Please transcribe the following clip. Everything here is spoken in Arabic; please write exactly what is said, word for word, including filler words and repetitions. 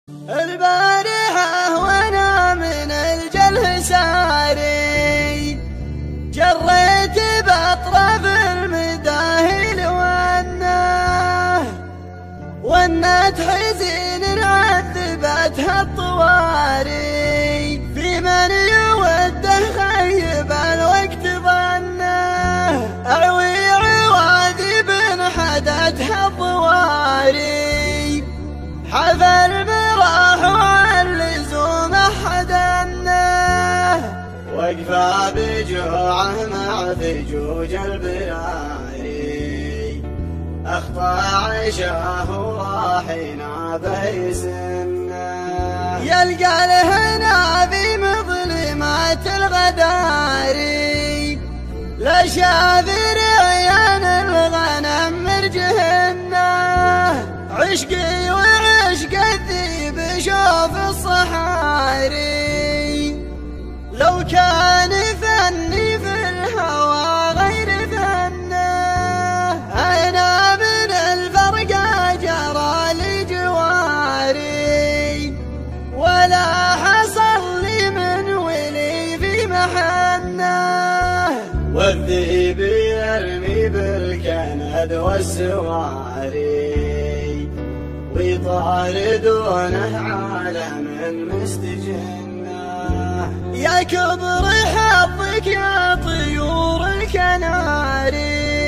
البارحة وانا من الجله ساري جريت بأطراف المداهل وانه ونت حزين عذبتها الطواري في من يوده خيب الوقت ظنه اعوي عواذب حدتها الضواري حفل براح واللزوم حدنه وقفا بجوعه مع ثجوج البراري اخطى عشاه وراحنا بيسنه يلقى لهنا في مظلمات الغداري لا شاف ريان الغنم مرجهنه عشقي وعشق الذيب شوف الصحاري لو كان فني في الهوى غير فنه أنا من الفرق جرى لجواري ولا حصل لي من ولي في محنه والذيب يرمي بالكند والسواري ويطاردونه عالم مستجنه يا كبر حظك يا طيور الكناري